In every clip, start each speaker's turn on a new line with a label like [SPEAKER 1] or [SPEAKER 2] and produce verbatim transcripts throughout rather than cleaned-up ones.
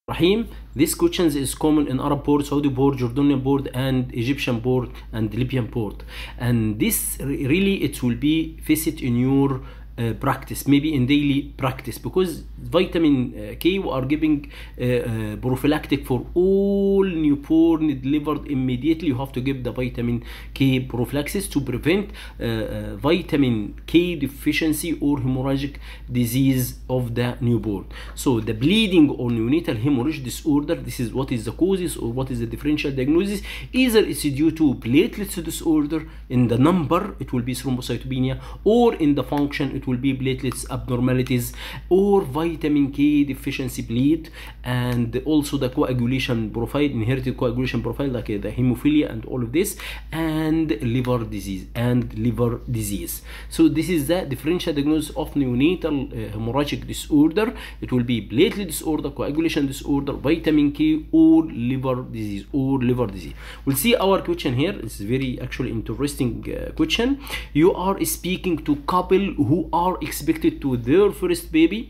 [SPEAKER 1] Rahim. This questions is common in Arab port, Saudi port, Jordanian port, and Egyptian port, and Libyan port. And this really it will be faced in your uh, practice, maybe in daily practice, because vitamin uh, K we are giving uh, uh, prophylactic for all newborn delivered immediately. You have to give the vitamin K prophylaxis to prevent uh, uh, vitamin K deficiency or hemorrhagic disease of the newborn. So the bleeding or neonatal hemorrhage disorder, this is what is the causes or what is the differential diagnosis. Either it's due to platelets disorder, in the number it will be thrombocytopenia, or in the function it will be platelets abnormalities, or vitamin K deficiency bleed, and also the coagulation profile, inherited coagulation profile, like uh, the hemophilia and all of this, and liver disease and liver disease. So this is the differential diagnosis of neonatal uh, hemorrhagic disorder. It will be platelet disorder, coagulation disorder, vitamin K, or liver disease or liver disease. We'll see our question here. It's very actually interesting uh, question. You are speaking to couple who are expected to their first baby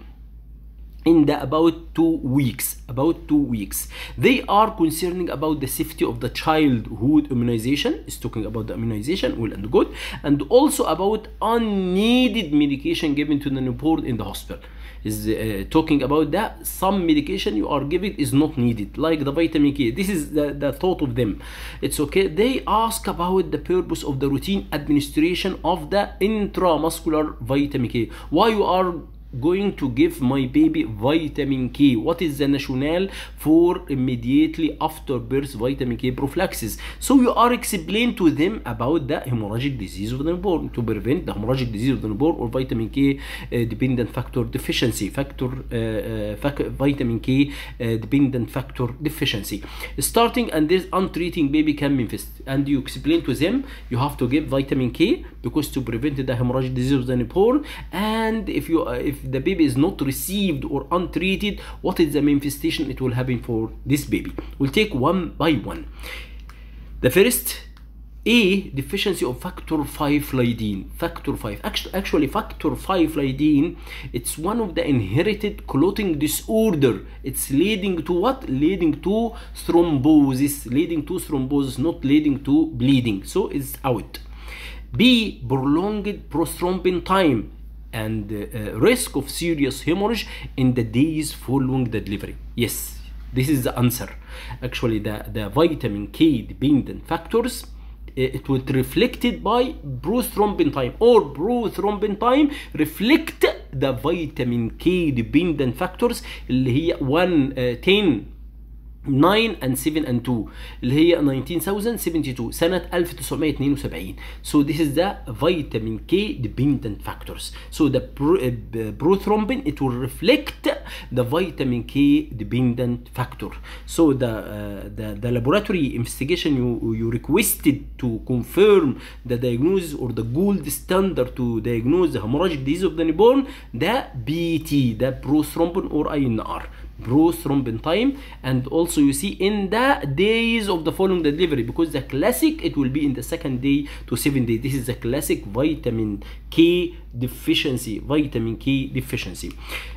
[SPEAKER 1] in the about two weeks about two weeks. They are concerning about the safety of the childhood immunization. Is talking about the immunization, well and good, and also about unneeded medication given to the newborn in the hospital. Is uh, talking about that some medication you are giving is not needed, like the vitamin K. This is the, the thought of them. It's okay. They ask about the purpose of the routine administration of the intramuscular vitamin K. Why you are going to give my baby vitamin K? What is the rationale for immediately after birth vitamin K prophylaxis? So you are explain to them about the hemorrhagic disease of the newborn, to prevent the hemorrhagic disease of the newborn or vitamin K uh, dependent factor deficiency, factor uh, uh, fac vitamin K uh, dependent factor deficiency. Starting and this untreated baby can manifest, and you explain to them you have to give vitamin K because to prevent the hemorrhagic disease of the newborn. And if you uh, if the baby is not received or untreated, what is the manifestation it will happen for this baby? We'll take one by one. The first, A, deficiency of factor five Lydin. Factor five, actually, actually factor five Lydin, it's one of the inherited clotting disorder. It's leading to what? Leading to thrombosis, leading to thrombosis, not leading to bleeding. So it's out. B, prolonged prothrombin time and uh, risk of serious hemorrhage in the days following the delivery. Yes, this is the answer. Actually, the, the vitamin K dependent factors, it would reflected by prothrombin time, or prothrombin time reflect the vitamin K dependent factors اللي هي one, uh, ten, nine and seven and two اللي هي nineteen seventy-two سنة ألف وتسعمائة واثنين وسبعين. So this is the vitamin K dependent factors. So the prothrombin, it will reflect the vitamin K dependent factor. So the uh, the, the laboratory investigation you you requested to confirm the diagnosis or the gold standard to diagnose the hemorrhagic disease of the newborn, the B T, the prothrombin or I N R, prothrombin time, and also you see in the days of the following the delivery, because the classic it will be in the second day to seven day. This is the classic vitamin K deficiency, vitamin K deficiency.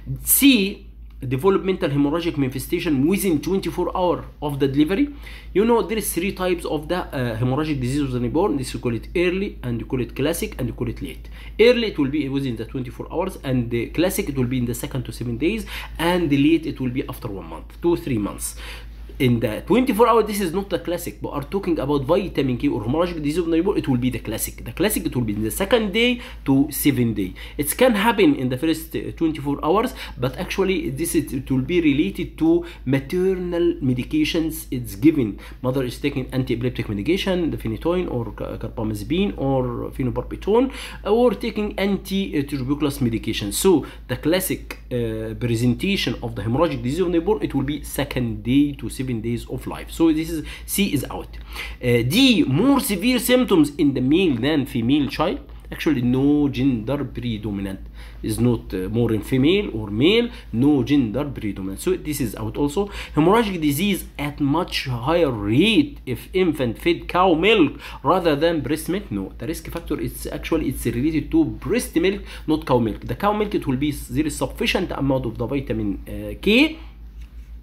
[SPEAKER 1] C, developmental hemorrhagic manifestation within twenty-four hours of the delivery. You know there is three types of the uh, hemorrhagic disease of the newborn. This you call it early, and you call it classic, and you call it late. Early it will be within the twenty-four hours, and the classic it will be in the second to seven days, and the late it will be after one month, two three months. In the twenty-four hours, this is not the classic, but are talking about vitamin K or hemorrhagic disease of the newborn, it will be the classic. The classic it will be in the second day to seven day. It can happen in the first twenty-four hours, but actually this is, it will be related to maternal medications it's given. Mother is taking anti-epileptic medication, the phenytoin or carbamazepine or phenobarbital, or taking anti-tuberculosis medication. So the classic uh, presentation of the hemorrhagic disease of the newborn, it will be second day to seven days of life. So this is C is out. Uh, D, more severe symptoms in the male than female child. Actually, no gender predominant, is not uh, more in female or male, no gender predominant. So this is out also. Hemorrhagic disease at much higher rate if infant fed cow milk rather than breast milk. No, the risk factor is actually it's related to breast milk, not cow milk. The cow milk, it will be there is sufficient amount of the vitamin uh, K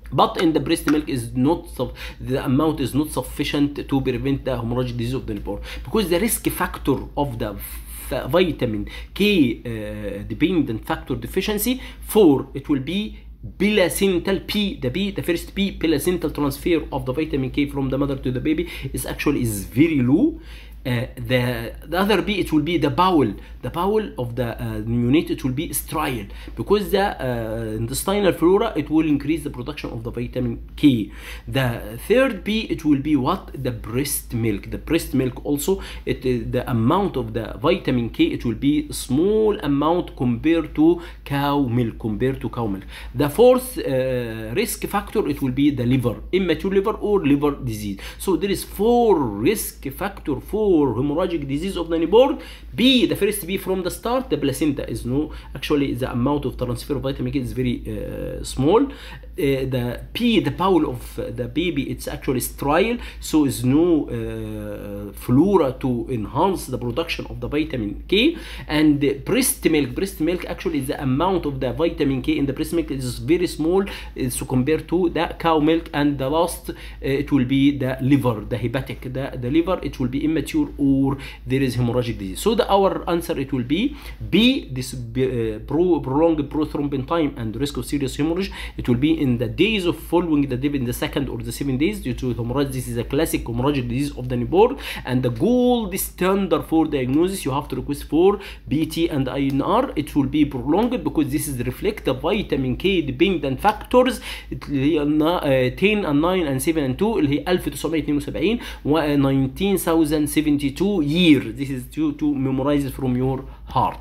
[SPEAKER 1] But in the breast milk is not the amount is not sufficient to prevent the hemorrhagic disease of the newborn, because the risk factor of the vitamin K uh, dependent factor deficiency for it will be placental P, the P, the first P, placental transfer of the vitamin K from the mother to the baby is actually is very low. Uh, the, the other B, it will be the bowel. The bowel of the uh, neonate, it will be sterile, because the uh, intestinal flora, it will increase the production of the vitamin K. The third B, it will be what? The breast milk. The breast milk also, it uh, the amount of the vitamin K, it will be small amount compared to cow milk, compared to cow milk. The fourth uh, risk factor, it will be the liver, immature liver or liver disease. So there is four risk factor for hemorrhagic disease of the newborn. B, the first B from the start, the placenta is no, actually the amount of transfer of vitamin K is very uh, small. Uh, the P, the bowel of the baby, it's actually sterile, so is no uh, flora to enhance the production of the vitamin K. And the breast milk, breast milk actually the amount of the vitamin K in the breast milk is very small, uh, so compared to the cow milk. And the last, uh, it will be the liver, the hepatic, the, the liver, it will be immature or there is hemorrhagic disease. So the our answer, it will be B, this uh, pro, prolonged prothrombin time and risk of serious hemorrhage, it will be in the days of following the dip, in the second or the seven days due to hemorrhage. This is a classic hemorrhagic disease of the newborn, and the gold standard for diagnosis, you have to request for B T and I N R. It will be prolonged because this is reflect the vitamin K dependent factors اللي هي ten and nine and seven and two اللي هي ألف وتسعمية اتنين وسبعين و nineteen seventy-two year. This is to, to memorize it from your heart.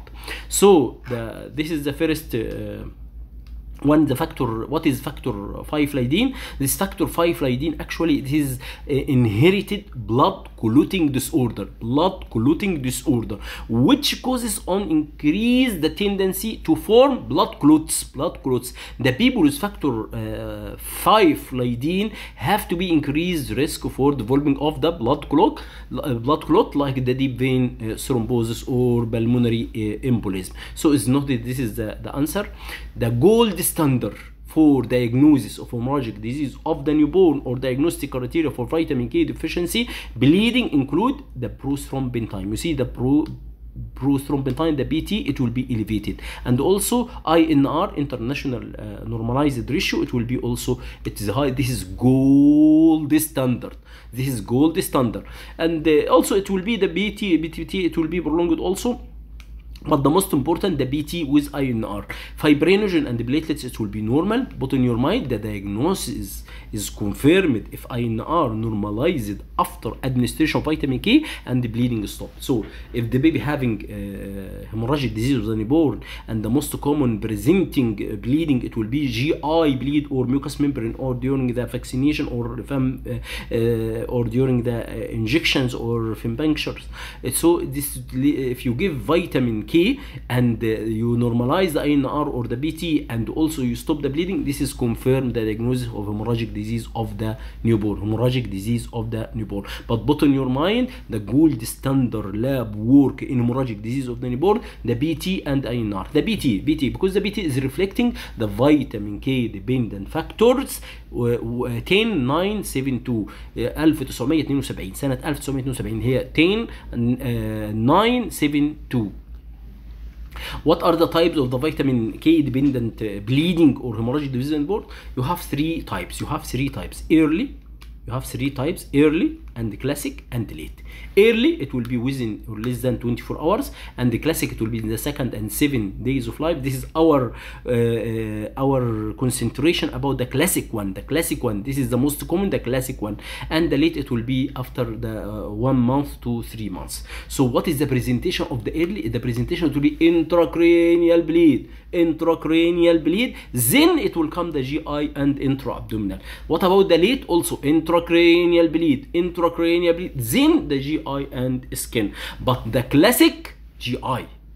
[SPEAKER 1] So the, this is the first uh, one, the factor. What is factor five Lydin? This factor five Lydin actually it is uh, inherited blood clotting disorder, blood clotting disorder, which causes on increase the tendency to form blood clots. Blood clots. The people with factor uh, five Lydin have to be increased risk for developing of the blood clot, uh, blood clot like the deep vein uh, thrombosis or pulmonary uh, embolism. So it's not that this is the, the answer. The gold standard for diagnosis of hemorrhagic disease of the newborn or diagnostic criteria for vitamin K deficiency bleeding include the prothrombin time. You see the pro prothrombin time, the B T, it will be elevated, and also I N R, international uh, normalized ratio, it will be also, it is high. This is gold standard. This is gold standard, and uh, also it will be the B T, B T T, it will be prolonged also. But the most important, the B T with I N R. Fibrinogen and the platelets, it will be normal. But in your mind, the diagnosis is confirmed if I N R normalized after administration of vitamin K and the bleeding stopped. So if the baby having uh, hemorrhagic disease of the newborn and the most common presenting uh, bleeding, it will be G I bleed or mucous membrane, or during the vaccination, or uh, uh, or during the uh, injections or punctures. So this, if you give vitamin K and uh, you normalize the I N R or the B T and also you stop the bleeding, this is confirmed the diagnosis of hemorrhagic disease of the newborn, hemorrhagic disease of the newborn. But put in your mind the gold standard lab work in hemorrhagic disease of the newborn, the B T and I N R. The B T, B T because the B T is reflecting the vitamin K dependent factors. ten nine seven two ألف وتسعمية اتنين وسبعين سنة ألف وتسعمية اتنين وسبعين هي ten nine seven two. What are the types of the vitamin K dependent uh, bleeding or hemorrhagic disease in newborn? You have three types. You have three types. Early, you have three types: early and classic and late. Early, it will be within or less than twenty-four hours, and the classic, it will be in the second and seven days of life. This is our uh, uh, our concentration about the classic one. The classic one, this is the most common, the classic one. And the late, it will be after the uh, one month to three months. So what is the presentation of the early? The presentation will be intracranial bleed, intracranial bleed. Then it will come the G I and intra-abdominal. What about the late? Also intracranial bleed, intracranial bleed, then the G I and skin. But the classic G I,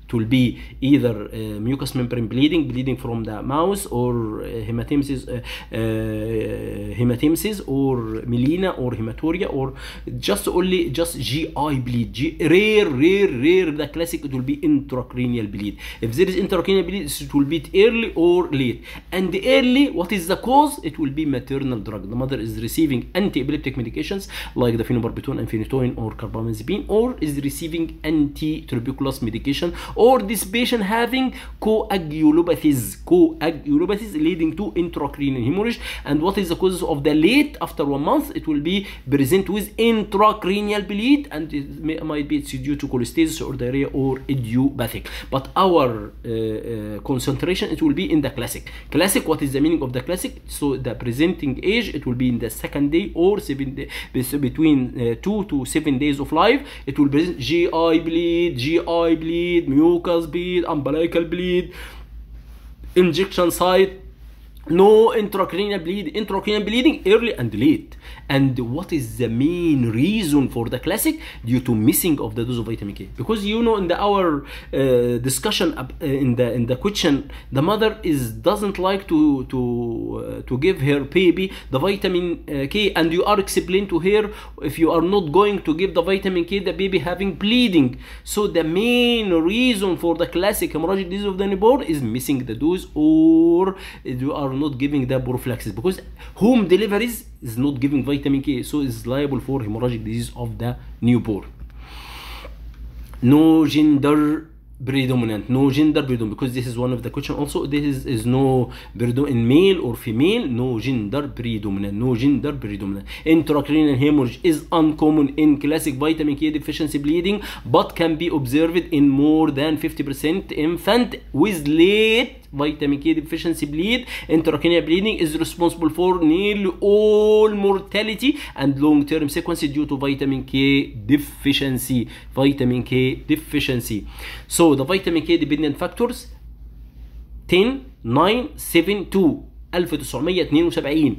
[SPEAKER 1] It will be either uh, mucous membrane bleeding, bleeding from the mouth, or uh, hematemesis, uh, uh, hematemesis, or melena, or hematuria, or just only just G I bleed. G rare, rare, rare. The classic, it will be intracranial bleed. If there is intracranial bleed, it will be early or late. And early, what is the cause? It will be maternal drug. The mother is receiving anti-epileptic medications like the phenobarbital and phenytoin or carbamazepine, or is receiving anti-tuberculous medication, or this patient having coagulopathies, coagulopathies leading to intracranial hemorrhage. And what is the causes of the late? After one month, it will be present with intracranial bleed, and it may, might be it's due to cholestasis or diarrhea or idiopathic. But our uh, uh, concentration, it will be in the classic. Classic, what is the meaning of the classic? So the presenting age, it will be in the second day or seven day, between uh, two to seven days of life. It will present G I bleed, G I bleed, mucus bleed, umbilical bleed, injection site, no intracranial bleed, intracranial bleeding early and late. And what is the main reason for the classic? Due to missing of the dose of vitamin K. Because you know, in the our uh, discussion uh, in the in the question, the mother is doesn't like to to uh, to give her baby the vitamin uh, K, and you are explaining to her, if you are not going to give the vitamin K, the baby having bleeding. So the main reason for the classic hemorrhagic disease of the newborn is missing the dose, or you are not giving the prophylaxis, because home deliveries is not giving vitamin K, so is liable for hemorrhagic disease of the newborn. No gender predominant, no gender predominant, because this is one of the question also. This is, is no in male or female, no gender predominant, no gender predominant. Intracranial hemorrhage is uncommon in classic vitamin K deficiency bleeding, but can be observed in more than fifty percent infant with late vitamin K deficiency bleed. Intracranial bleeding is responsible for nearly all mortality and long-term sequelae due to vitamin K deficiency. Vitamin K deficiency. So the vitamin K dependent factors ten, nine, seven, two ألف وتسعمية اتنين وسبعين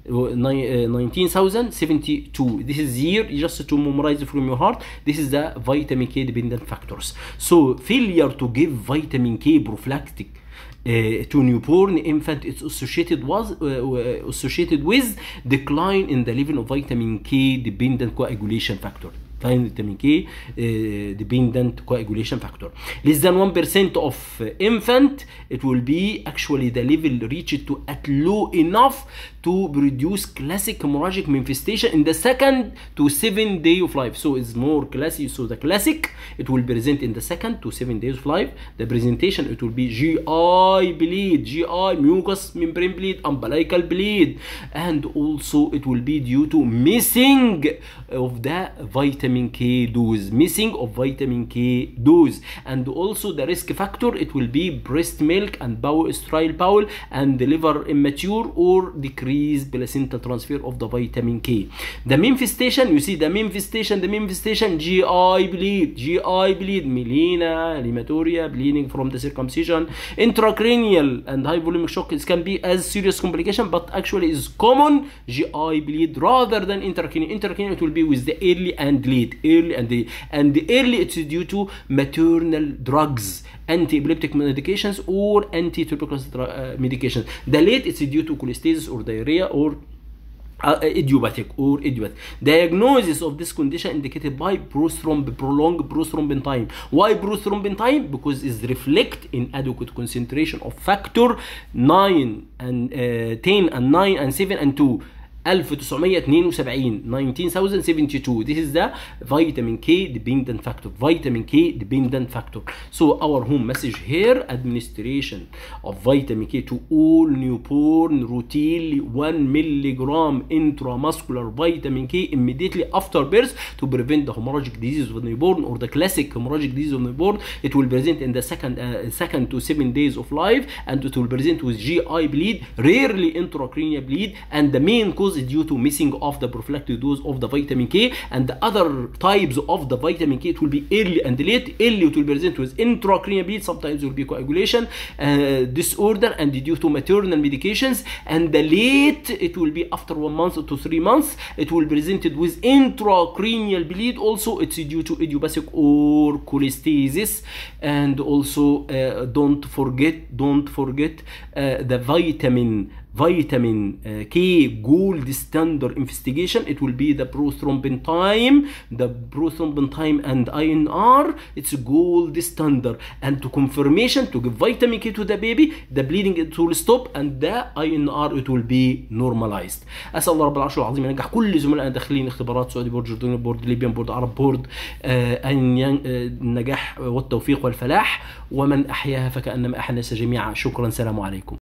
[SPEAKER 1] nineteen seventy-two. This is year, just to memorize from your heart. This is the vitamin K dependent factors. So failure to give vitamin K prophylactic Uh, to newborn infant, it's associated was uh, associated with decline in the level of vitamin K dependent coagulation factor. Vitamin K uh, dependent coagulation factor less than one percent of uh, infant, it will be actually the level reached to at low enough to produce classic hemorrhagic manifestation in the second to seven day of life. So it's more classic. So the classic, it will present in the second to seven days of life. The presentation, it will be G I bleed, G I mucous membrane bleed, umbilical bleed, and also it will be due to missing of the vitamin K dose, missing of vitamin K dose. And also the risk factor, it will be breast milk and bowel, sterile bowel, and the liver immature or decreased placental transfer of the vitamin K. The manifestation, you see the manifestation, the manifestation G I bleed, G I bleed, melena, hematuria, bleeding from the circumcision, intracranial and high volumic shock. It can be as serious complication, but actually is common G I bleed rather than intracranial. Intracranial, it will be with the early and late, early and the and the early, it's due to maternal drugs, anti-epileptic medications or anti-tuberculosis uh, medications. The late, it's due to cholestasis or diarrhea or uh, idiopathic or idiopathic. Diagnosis of this condition indicated by prothrombin, prolonged prothrombin time. Why prothrombin time? Because it reflect inadequate concentration of factor nine and uh, ten and nine and seven and two. ألف وتسعمية اتنين وسبعين nineteen seventy-two. This is the vitamin K dependent factor. Vitamin K dependent factor. So our home message here: administration of vitamin K to all newborn routinely, one milligram intramuscular vitamin K immediately after birth to prevent the hemorrhagic disease of the newborn or the classic hemorrhagic disease of the newborn. It will present in the second uh, second to seven days of life, and it will present with G I bleed, rarely intracranial bleed, and the main cause dose is due to missing of the prophylactic dose of the vitamin K, and the other types of the vitamin K, it will be early and late. Early it will present with intracranial bleed, sometimes it will be coagulation uh, disorder and due to maternal medications, and the late it will be after one month to three months, it will be presented with intracranial bleed. Also it's due to idiopathic or cholestasis. And also uh, don't forget don't forget uh, the vitamin vitamin uh, K gold standard investigation. It will be the prothrombin time, the prothrombin time and I N R. It's gold standard, and to confirmation to give vitamin K to the baby, the bleeding it will stop and the I N R it will be normalized. اسال الله رب العرش العظيم ينجح كل زملائنا داخلين اختبارات سعودي بورد، جرداني بورد، ليبيان بورد، عرب بورد، آه ان النجاح والتوفيق والفلاح، ومن احياها فكانما احيا الناس جميعا. شكرا، سلام عليكم.